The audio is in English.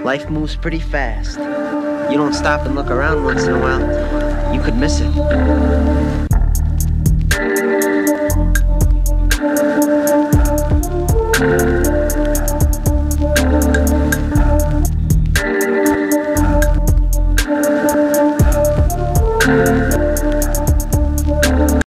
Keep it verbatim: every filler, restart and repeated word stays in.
Life moves pretty fast. You don't stop and look around once in a while, you could miss it.